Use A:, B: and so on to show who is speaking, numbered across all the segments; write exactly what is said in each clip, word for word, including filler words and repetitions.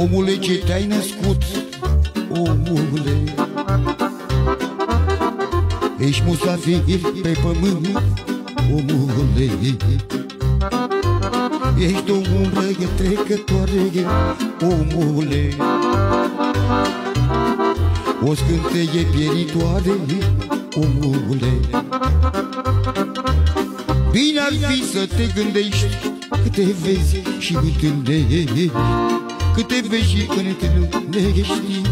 A: Omule, ce te-ai născut, omule, ești musafir pe pământ, omule, ești o umbră trecătoare, omule, o scânteie pieritoare, omule. Bine ar fi să te gândești câte vezi și întâlnești, câte vezi și întâlnești,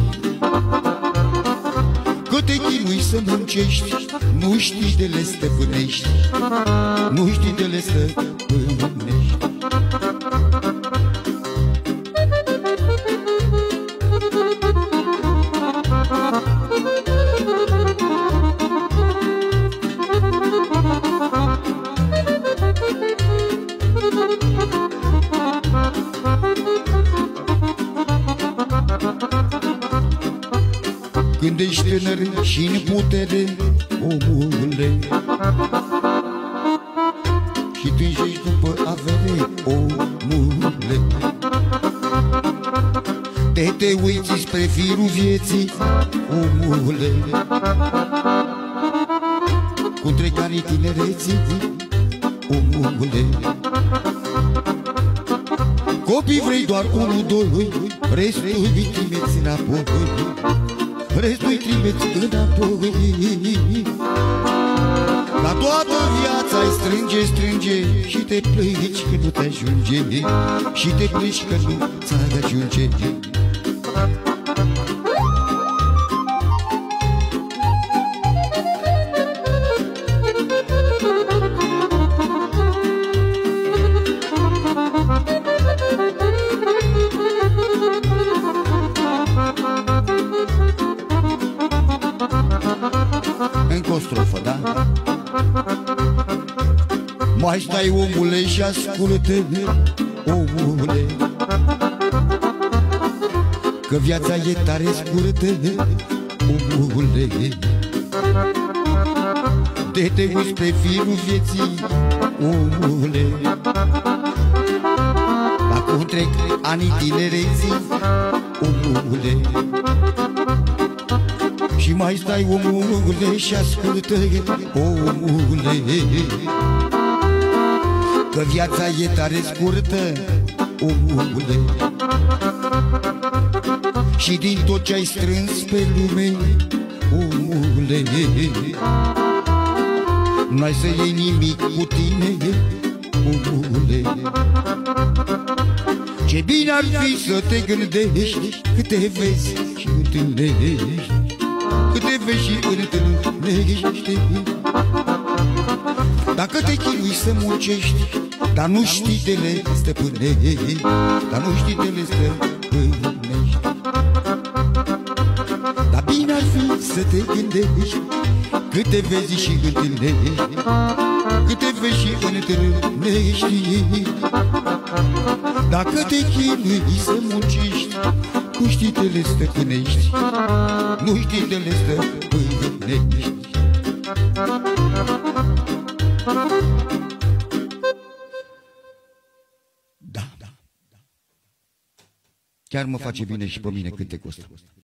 A: câte chinui să muncești, nu știi de le stăpânești, nu știi de le stăpânești. Când ești tânăr și în putere, omule, și tânjești după avere, omule, te te uiți spre firul vieții, omule, cu trecanii tinereții, omule. Copii vrei doar unul, doi, restul îi trimiți înapoi, restul-i trimiți înapoi. La toată viața îi strânge, strânge și te plângi că nu te ajunge, și te plângi că nu ți-ai ajunge. Încă o strofă, da? Mai stai, omule, și ascultă, omule, că viața e tare scurtă, omule. De te uiți pe firul vieții, omule, acum trec anii tinereții, omule, și mai stai, omule, și ascultă, omule, că viața e tare scurtă, omule, și din tot ce ai strâns pe lume, omule, nu ai să iei nimic cu tine, omule. Ce bine ar fi să te gândești câte vezi și întâlnești, câte vezi și întâlnești. Dacă te chinui să muncești, dar nu știi de le stăpânești, dar nu știi de le stăpânești. Dar bine ar fi să te gândești câte vezi și întâlnești, câte vezi și întâlnești. Dacă te chinui să muncești, nu știi de le stăpânești, nu știi de le stăpânești. Da, chiar mă face bine și pe mine cântecul ăsta.